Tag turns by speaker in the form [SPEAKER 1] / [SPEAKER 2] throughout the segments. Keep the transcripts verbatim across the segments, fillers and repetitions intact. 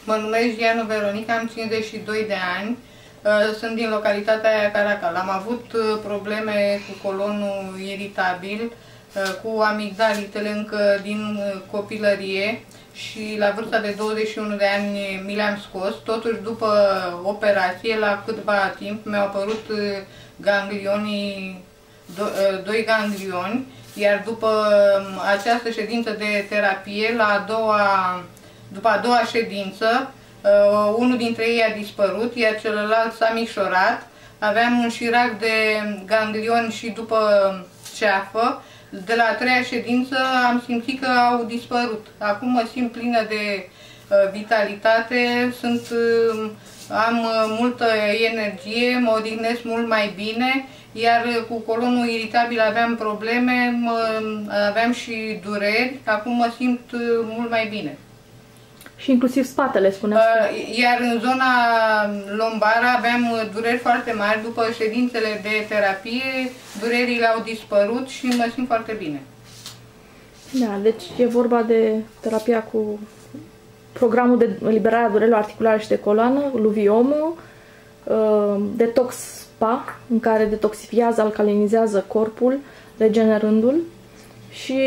[SPEAKER 1] Mă numesc Gianu Veronica, am cincizeci și doi de ani. Sunt din localitatea aia Caracal. Am avut probleme cu colonul iritabil, cu amigdalitele încă din copilărie și la vârsta de douăzeci și unu de ani mi le-am scos. Totuși, după operație, la câtva timp, mi-au apărut ganglionii, doi ganglioni, iar după această ședință de terapie, la a doua, după a doua ședință, Uh, unul dintre ei a dispărut, iar celălalt s-a micșorat. Aveam un șirac de ganglion și după ceafă. De la a treia ședință am simțit că au dispărut. Acum mă simt plină de uh, vitalitate, sunt, uh, am uh, multă energie, mă odihnesc mult mai bine, iar cu colonul iritabil aveam probleme, mă, aveam și dureri, acum mă simt uh, mult mai bine.
[SPEAKER 2] Și inclusiv spatele, spuneați.
[SPEAKER 1] Iar în zona lombară aveam dureri foarte mari. După ședințele de terapie, durerile au dispărut și mă simt foarte bine.
[SPEAKER 2] Da, deci e vorba de terapia cu programul de eliberare a durerilor articulare și de coloană, Luviomu, Detox Spa, în care detoxifiază, alcalinizează corpul, regenerându-l, și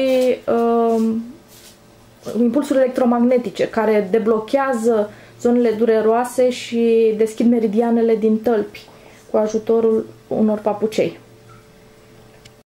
[SPEAKER 2] impulsuri electromagnetice care deblochează zonele dureroase și deschid meridianele din tălpi cu ajutorul unor papucei.